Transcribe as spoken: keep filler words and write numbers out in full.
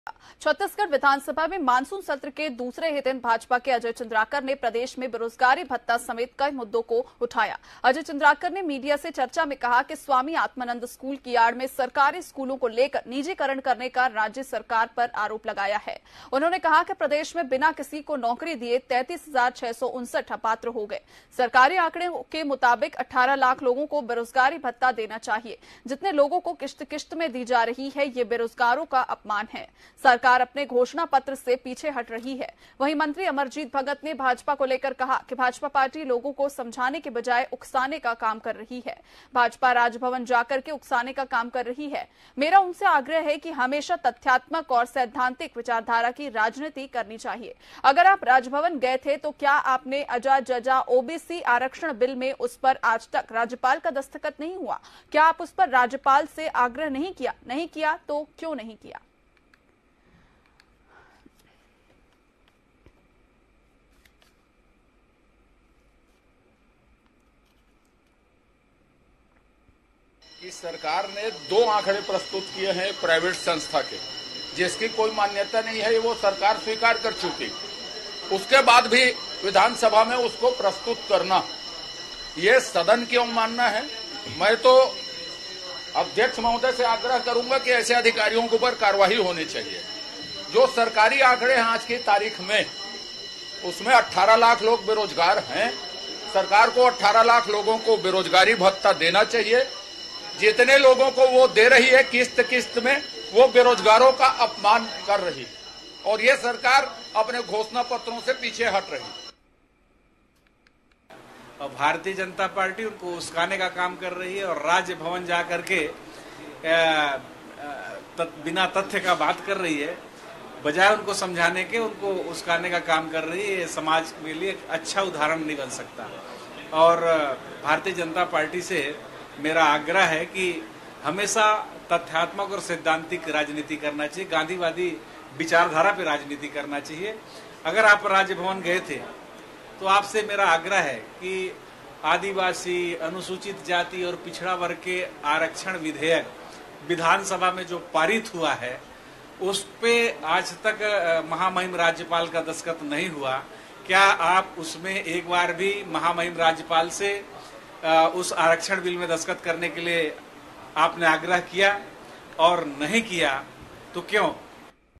छत्तीसगढ़ विधानसभा में मानसून सत्र के दूसरे ही दिन भाजपा के अजय चंद्राकर ने प्रदेश में बेरोजगारी भत्ता समेत कई मुद्दों को उठाया। अजय चंद्राकर ने मीडिया से चर्चा में कहा कि स्वामी आत्मानंद स्कूल की आड़ में सरकारी स्कूलों को लेकर निजीकरण करने का राज्य सरकार पर आरोप लगाया है। उन्होंने कहा कि प्रदेश में बिना किसी को नौकरी दिए तैंतीस हजार छह सौ उनसठ अपात्र हो गए। सरकारी आंकड़े के मुताबिक अठारह लाख लोगों को बेरोजगारी भत्ता देना चाहिए। जितने लोगों को किश्त किश्त में दी जा रही है, ये बेरोजगारों का अपमान है। सरकार अपने घोषणा पत्र से पीछे हट रही है। वहीं मंत्री अमरजीत भगत ने भाजपा को लेकर कहा कि भाजपा पार्टी लोगों को समझाने के बजाय उकसाने का काम कर रही है। भाजपा राजभवन जाकर के उकसाने का काम कर रही है। मेरा उनसे आग्रह है कि हमेशा तथ्यात्मक और सैद्धांतिक विचारधारा की राजनीति करनी चाहिए। अगर आप राजभवन गए थे तो क्या आपने अजा जजा ओबीसी आरक्षण बिल में उस पर आज तक राज्यपाल का दस्तखत नहीं हुआ? क्या आप उस पर राज्यपाल से आग्रह नहीं किया? नहीं किया तो क्यों नहीं किया? कि सरकार ने दो आंकड़े प्रस्तुत किए हैं प्राइवेट संस्था के, जिसकी कोई मान्यता नहीं है, वो सरकार स्वीकार कर चुकी। उसके बाद भी विधानसभा में उसको प्रस्तुत करना, ये सदन की अवमानना है। मैं तो अध्यक्ष महोदय से आग्रह करूंगा कि ऐसे अधिकारियों के ऊपर कार्रवाई होनी चाहिए। जो सरकारी आंकड़े हैं आज की तारीख में, उसमें अठारह लाख लोग बेरोजगार हैं। सरकार को अठारह लाख लोगों को बेरोजगारी भत्ता देना चाहिए। जितने लोगों को वो दे रही है किस्त किस्त में, वो बेरोजगारों का अपमान कर रही है और ये सरकार अपने घोषणा पत्रों से पीछे हट रही है। और भारतीय जनता पार्टी उनको उस्काने का काम कर रही है और राज्य भवन जा करके बिना तथ्य का बात कर रही है, बजाय उनको समझाने के उनको उस्काने का काम कर रही है। ये समाज के लिए एक अच्छा उदाहरण नहीं बन सकता। और भारतीय जनता पार्टी से मेरा आग्रह है कि हमेशा तथ्यात्मक और सैद्धांतिक राजनीति करना चाहिए, गांधीवादी विचारधारा पे राजनीति करना चाहिए। अगर आप राजभवन गए थे तो आपसे मेरा आग्रह है कि आदिवासी, अनुसूचित जाति और पिछड़ा वर्ग के आरक्षण विधेयक विधानसभा में जो पारित हुआ है, उस पे आज तक महामहिम राज्यपाल का दस्तखत नहीं हुआ। क्या आप उसमें एक बार भी महामहिम राज्यपाल से उस आरक्षण बिल में दस्तखत करने के लिए आपने आग्रह किया? और नहीं किया तो क्यों?